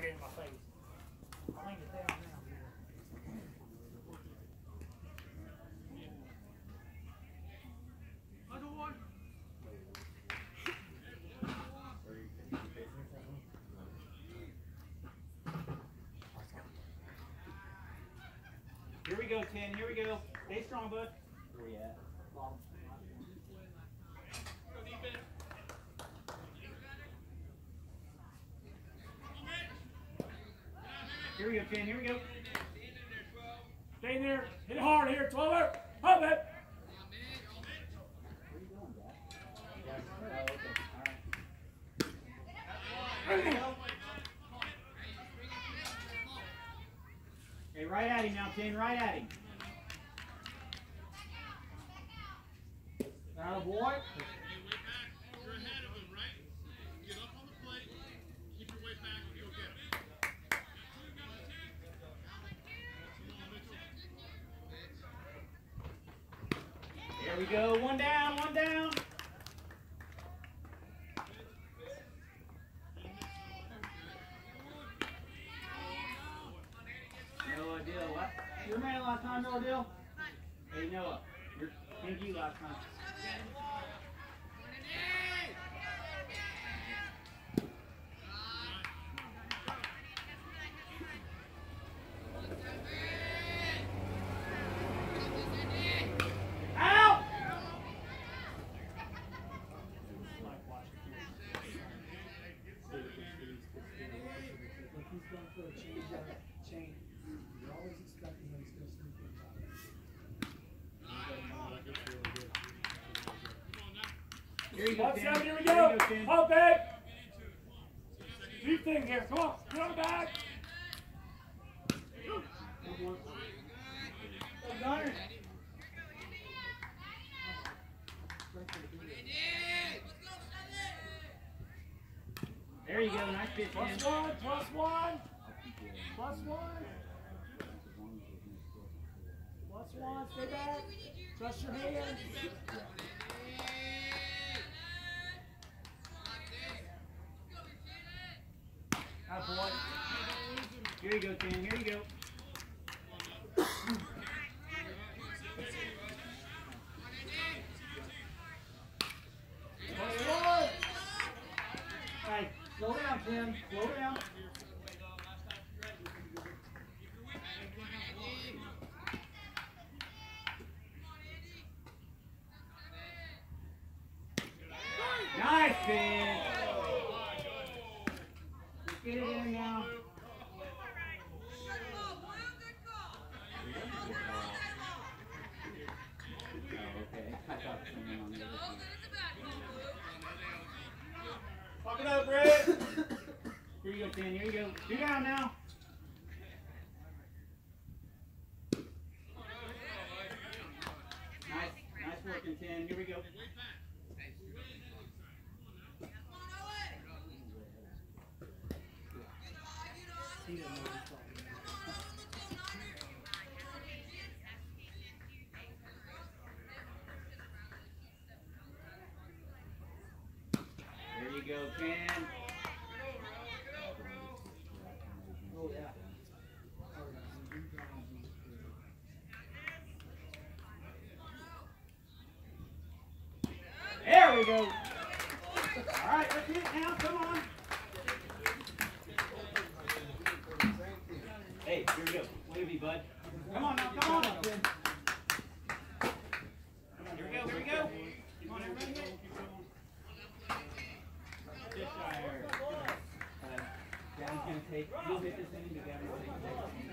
right in my face. I'll lean it down now. Here we go, 10. Here we go. Stay strong, bud. Where we at? Bottom. Here we go, 10. Here we go. Stay in there. Hit it hard here. 12er. Up it. Okay, right at him now, 10. Right at him. Atta boy. You're ahead of him, right? Get up on the plate. Keep your weight back and you'll get it. There we go. One down, one down. Noah Dill. What? Your man last time, Noah Dill? Hey, Noah. Thank you last time. Out! He's going for a change. You're always expecting him to sneak inside. Here you go, Tim. Here we go. Pump it. Deep thing here. Come on. Get on the back. Gunner. There you go. Nice pitch, man. +1. +1. +1. +1. Stay back. Trust your hands. Atta boy. Here you go, Tim. Here you go. Hey, slow down, Tim. Slow down. Nice pitch. Just get it in now. Fuck it up, Brett. Here you go, Tim. Here you go. 2 down now. Nice working, Tim. Here we go. He didn't know he was talking. There you go, Ken. Oh, yeah. There we go. All right, let's hit it now. Come on. Hey, here we go. Wavy, bud. Come on now. Come on up, Ken. Here we go. Here we go. Come on, everybody. Hit. Cheshire. Dad's going to take, you'll hit this inning, but Dad's going to take it.